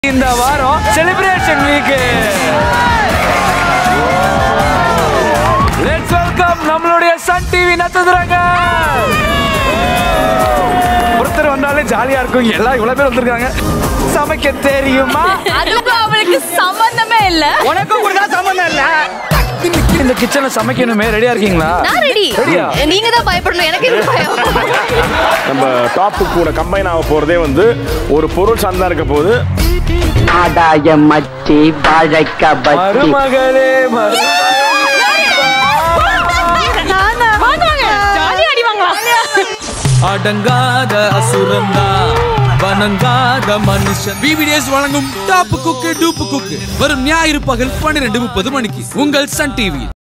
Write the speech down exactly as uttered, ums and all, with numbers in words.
இந்த வாரம் celebration week. Let's welcome நம்மளுடைய சன் டிவி நட்சத்திரங்க. ஒருத்தர் வந்தாலே ஜாலியா இருக்கும். எல்லாம் இவ்வளவு பேர் வந்திருக்காங்க. சமைக்க தெரியுமா? அதுக்கு அவளுக்கு சம்பந்தமே இல்ல. உனக்கும் கூட சம்பந்தம் இல்ல. இந்த கிச்சன்ல சமைக்கணுமே. ரெடியா இருக்கீங்களா? நான் ரெடி. ரெடியா? நீங்க தான் பயப்படணும். எனக்கு இது பயம். நம்ம டாபிக் கூட கம்பைன் ஆக போறதே வந்து ஒரு பொருள் சார்ந்தா இருக்க போது. ஆடாய மச்சி வாழைக்க பச்சி மருமகளே அடங்காத அசுரந்தா வணங்காத மனுஷன். பிபிடிஎஸ் வழங்கும் டாப் குக்கு டூப் குக்கு வரும் ஞாயிறு பகல் பன்னிரண்டு முப்பது மணிக்கு உங்கள் சன் டிவி.